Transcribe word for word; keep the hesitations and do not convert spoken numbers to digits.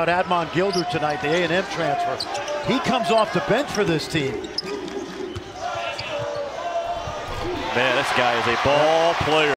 Admon Gilder tonight, the A and M transfer. He comes off the bench for this team. Man, this guy is a ball player.